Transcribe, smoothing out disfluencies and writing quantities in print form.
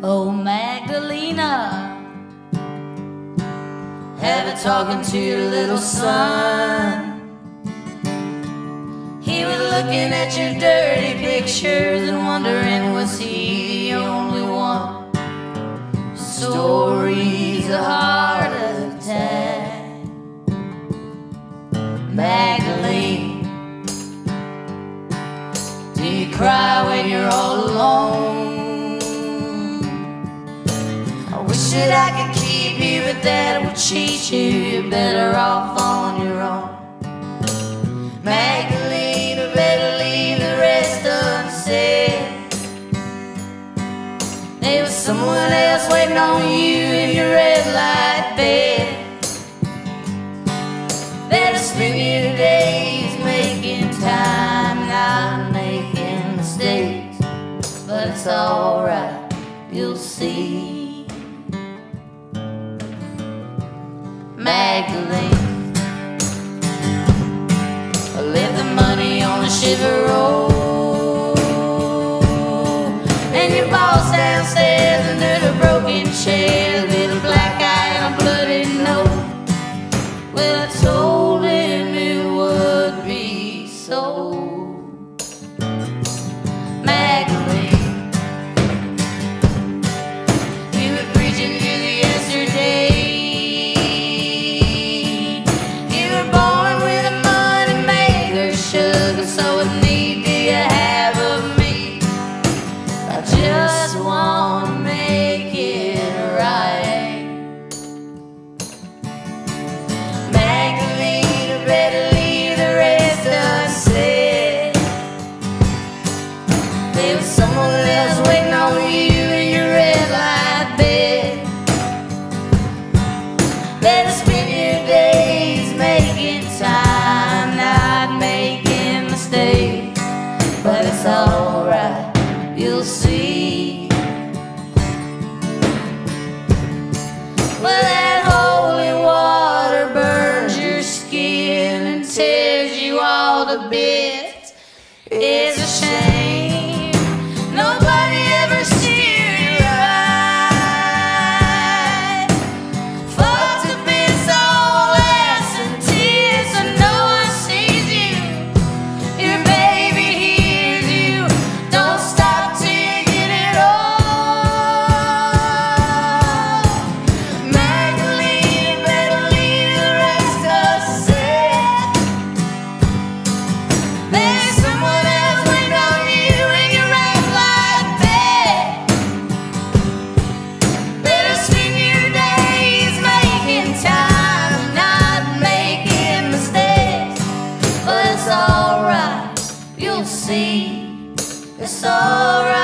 Oh, Magdalena, have a talking to your little son. He was looking at your dirty pictures and wondering, was he the only one? Stories of heart attack. Magdalene, do you cry when you're all alone? I wish that I could keep you, but that would cheat you. You're better off on your own. Magdalene, I better leave the rest unsaid. There was someone else waiting on you in your red light bed. Better spend your days making time, not making mistakes. But it's alright, you'll see. Magdalene, I left the money on the shiver road, and your boss downstairs under the broken chair, little black eye and a bloody nose. Well, I told him it would be so. Magdalene, we were preaching to you yesterday. You were born with a money maker, sugar, so what need do you have of me? I just want to make it right. Magdalene, I better leave the rest unsaid. There was someone else waiting on you in your red light bed. Better spend your days making time, not making mistakes. But it's alright, you'll see. Well, that holy water burns your skin and tears you all to bits. It's a shame nobody ever steered you right. Fucked up in soul, ass and tears, so no one sees you. Your baby hears you. Don't stop till you get it all. Magdalene, better leave the rest unsaid. There's someone else waiting on you in your red light bed. Better spend your days making time, not making mistakes. But it's alright, you'll see. It's alright.